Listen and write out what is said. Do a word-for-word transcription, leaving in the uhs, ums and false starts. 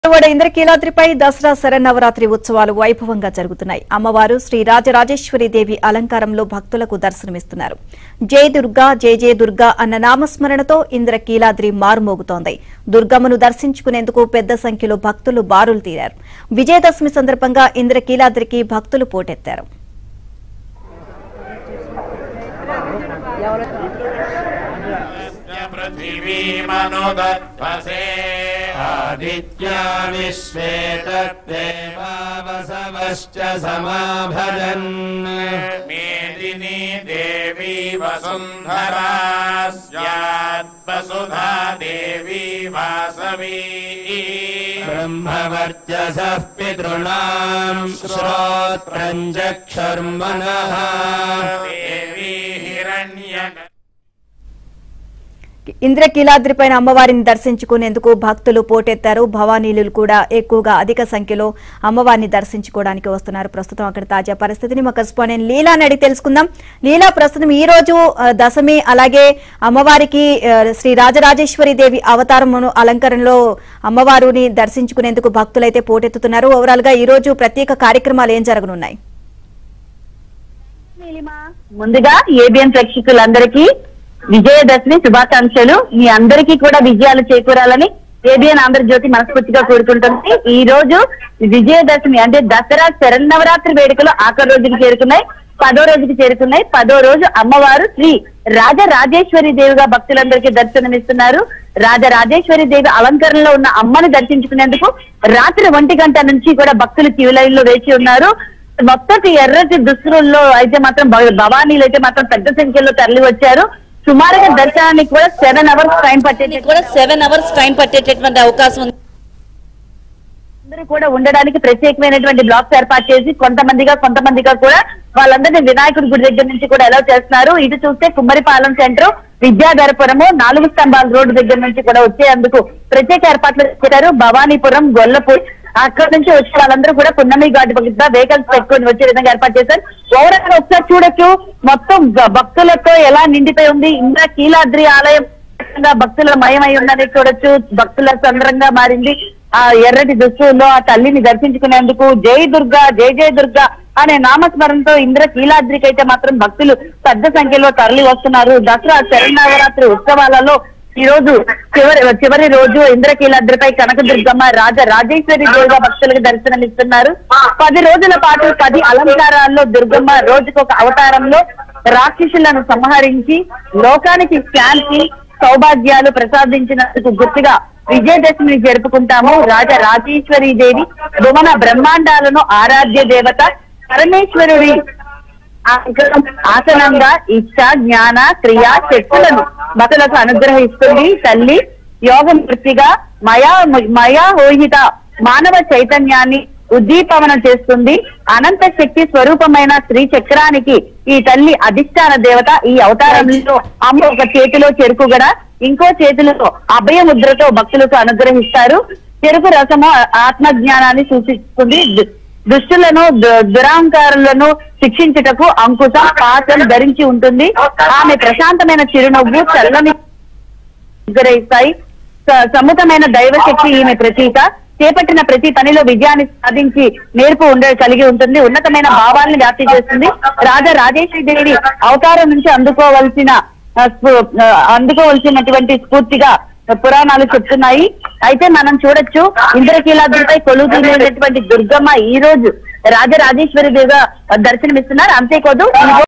విజయవాడ ఇంద్రకీలాద్రిపై దసరా శరన్నవరాత్రి ఉత్సవాలు వైభవంగా జరుగుతున్నాయి. అమ్మవారు శ్రీ రాజరాజేశ్వరి దేవి అలంకారంలో భక్తులకు దర్శనమిస్తున్నారు. జై దుర్గా జై జయ దుర్గా అన్న నామస్మరణతో ఇంద్రకీలాద్రి మారుమోగుతోంది. దుర్గమ్మను దర్శించుకునేందుకు పెద్ద సంఖ్యలో భక్తులు బారులు తీరారు. విజయదశమి సందర్భంగా ఇంద్రకీలాద్రికి భక్తులు పోటెత్తారు. पृथिवी मनुदत्वसे आदित्या विश्वे तत्देवावसवश्च समाभजन् मेदिनी देवी वसुन्धरा स्यात् वसुधा देवी वासवी ब्रह्मवर्चसः पितॄणां श्रोत्रं चक्षुर्मनः देवी हिरण्य ఇంద్రకీలాద్రిపైన అమ్మవారిని దర్శించుకునేందుకు భక్తులు పోటెత్తారు. భవానీలు కూడా ఎక్కువగా అధిక సంఖ్యలో అమ్మవారిని దర్శించుకోవడానికి వస్తున్నారు. ప్రస్తుతం అక్కడ తాజా పరిస్థితిని మా కరెస్పాండెంట్ లీలాని అడిగి తెలుసుకుందాం. లీలా, ప్రస్తుతం ఈ రోజు దశమి, అలాగే అమ్మవారికి శ్రీ రాజరాజేశ్వరి దేవి అవతారమును అలంకరణలో అమ్మవారిని దర్శించుకునేందుకు భక్తులైతే పోటెత్తుతున్నారు. ఓవరాల్ గా ఈ రోజు ప్రత్యేక కార్యక్రమాలు ఏం జరగనున్నాయి? ముందుగా ఏబిఎన్ ప్రేక్షకులందరికీ విజయదశమి శుభాకాంక్షలు. మీ అందరికీ కూడా విజయాలు చేకూరాలని ఏబిఎన్ ఆంధ్రజ్యోతి మనస్ఫూర్తిగా కోరుకుంటుంది. ఈ రోజు విజయదశమి అంటే దసరా శరన్నవరాత్రి వేడుకలు ఆఖరి రోజుకి చేరుకున్నాయి, పదో రోజుకి చేరుకున్నాయి. పదో రోజు అమ్మవారు శ్రీ రాజరాజేశ్వరి దేవిగా భక్తులందరికీ దర్శనమిస్తున్నారు. రాజరాజేశ్వరి దేవి అలంకరణలో ఉన్న అమ్మని దర్శించుకునేందుకు రాత్రి ఒంటి గంట నుంచి కూడా భక్తులు క్యూ లైన్ లో వేచి ఉన్నారు. మొత్తటి ఎర్రటి దుస్తుల్లో అయితే మాత్రం భవానీలు అయితే మాత్రం పెద్ద సంఖ్యలో తరలి వచ్చారు. సుమారుగా దర్శనానికి కూడా సెవెన్ అవర్స్ టైం పట్టే కూడా సెవెన్ అవర్స్ టైం పట్టేటటువంటి అవకాశం ఉంది. అందరూ కూడా ఉండడానికి ప్రత్యేకమైనటువంటి బ్లాక్స్ ఏర్పాటు చేసి కొంతమందిగా కొంతమందిగా కూడా వాళ్ళందరినీ వినాయకుడి గుడి దగ్గర నుంచి కూడా ఎలా చేస్తున్నారు. ఇటు చూస్తే కుమ్మరిపాలెం సెంటర్, విద్యాధరపురము, నాలుగు స్తంభాల రోడ్డు దగ్గర నుంచి కూడా వచ్చేందుకు ప్రత్యేక ఏర్పాట్లు చేశారు. భవానీపురం, గొల్లపూడి అక్కడ నుంచి వచ్చే వాళ్ళందరూ కూడా పున్నమి ఘాట్ దగ్గర వెహికల్స్ పెట్టుకుని వచ్చే విధంగా ఏర్పాటు చేశారు. ఓవరాల్ గా ఒకసారి చూడొచ్చు, మొత్తం భక్తులతో ఎలా నిండిపోయి ఉంది. ఇంద్రకీలాద్రి ఆలయం భక్తుల మయమై ఉందని చూడొచ్చు. భక్తుల సందర్భంగా మారింది. ఆ ఎర్రటి దుస్తుల్లో ఆ తల్లిని దర్శించుకునేందుకు జై దుర్గా జై జయ దుర్గా అనే నామస్మరణతో ఇంద్రకీలాద్రికి అయితే మాత్రం భక్తులు పెద్ద సంఖ్యలో తరలి వస్తున్నారు. దసరా శరన్నవరాత్రి ఉత్సవాలలో ఈ రోజు చివరి చివరి రోజు ఇంద్రకీలాద్రిపై కనకదుర్గమ్మ రాజ రాజేశ్వరి దేవిగా భక్తులకు దర్శనమిస్తున్నారు. పది రోజుల పాటు పది అలంకారాల్లో దుర్గమ్మ రోజుకొక అవతారంలో రాక్షసులను సంహరించి లోకానికి శాంతి సౌభాగ్యాలు ప్రసాదించినందుకు గుర్తుగా విజయదశమిని జరుపుకుంటాము. రాజ రాజేశ్వరి దేవి భువన బ్రహ్మాండాలను ఆరాధ్య దేవత పరమేశ్వరుడి ఆసనంగా ఇచ్చ జ్ఞాన క్రియ శక్తులను భక్తులకు అనుగ్రహిస్తుంది. తల్లి యోగమూర్తిగా మయా మయాహోహిత మానవ చైతన్యాన్ని ఉద్దీపనం చేస్తుంది. అనంత శక్తి స్వరూపమైన శ్రీ చక్రానికి ఈ తల్లి అధిష్టాన దేవత. ఈ అవతారంలో అమ్మ ఒక చేతిలో చెరుకు గడ, ఇంకో చేతిలో అభయ ముద్రతో భక్తులకు అనుగ్రహిస్తారు. చెరుకు రసము ఆత్మ జ్ఞానాన్ని సూచిస్తుంది. దుష్టులను దురాంకారులను శిక్షించుటకు అంకుశం పాత్రం ధరించి ఉంటుంది. ఆమె ప్రశాంతమైన చిరునవ్వు చల్లని గ్రహిస్తాయి. సముతమైన దైవశక్తి ఈమె ప్రతీక. చేపట్టిన ప్రతి పనిలో విజయాన్ని సాధించి నేర్పు ఉండే కలిగి ఉంటుంది. ఉన్నతమైన భావాలను వ్యాప్తి చేస్తుంది. రాజా రాజేశ్వరి దేవి అవతారం నుంచి అందుకోవలసిన అందుకోవలసినటువంటి స్ఫూర్తిగా పురాణాలు చెప్తున్నాయి. అయితే మనం చూడొచ్చు, ఇంద్రకీలాద్రిపై కొలువుతీరినటువంటి దుర్గమ్మ ఈ రోజు రాజరాజేశ్వరి దేవిగా దర్శనమిస్తున్నారు. అంతేకాదు